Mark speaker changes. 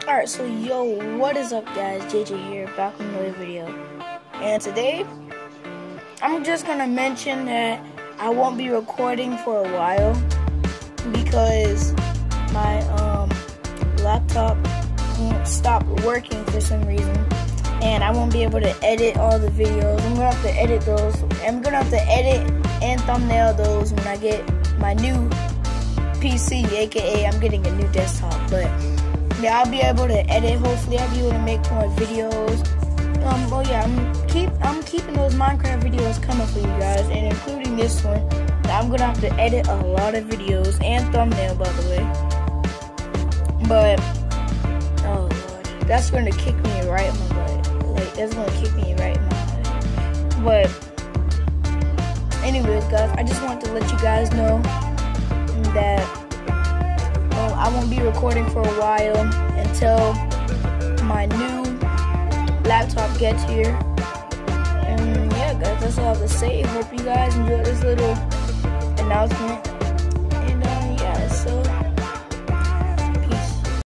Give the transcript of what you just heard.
Speaker 1: Alright, so yo, what is up guys, JJ here, back with another video. And today, I'm just gonna mention that I won't be recording for a while because my laptop won't stop working for some reason. And I won't be able to edit all the videos. I'm gonna have to edit those. I'm gonna have to edit and thumbnail those when I get my new PC, aka I'm getting a new desktop. But yeah, I'll be able to edit. Hopefully, I'll be able to make more videos. Oh yeah, I'm keeping those Minecraft videos coming for you guys, and including this one. I'm gonna have to edit a lot of videos and thumbnail, by the way. But oh lord, that's gonna kick me right in my butt. Like that's gonna kick me right in my butt. But anyways, guys, I just want to let you guys know that I won't be recording for a while until my new laptop gets here. And yeah, guys, that's all I have to say. Hope you guys enjoyed this little announcement.